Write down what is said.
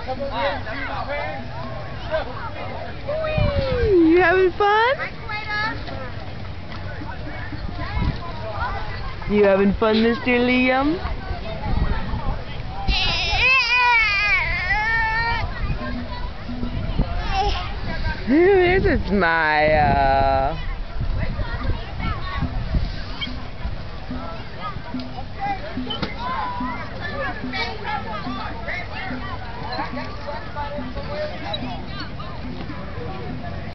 Whee! You having fun? You having fun, Mr. Liam? There's a smile.